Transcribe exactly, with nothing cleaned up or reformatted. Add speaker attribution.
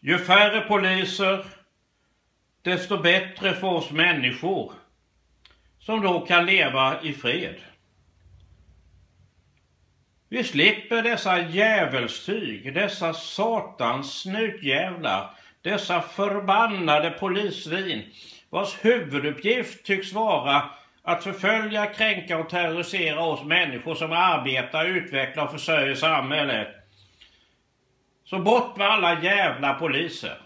Speaker 1: Ju färre poliser, desto bättre för oss människor som då kan leva i fred. Vi slipper dessa djävulstyg, dessa satans snutjävlar, dessa förbannade polissvin, vars huvuduppgift tycks vara att förfölja, kränka och terrorisera oss människor som arbetar, utvecklar och försörjer samhället. Så bort med alla jävla poliser.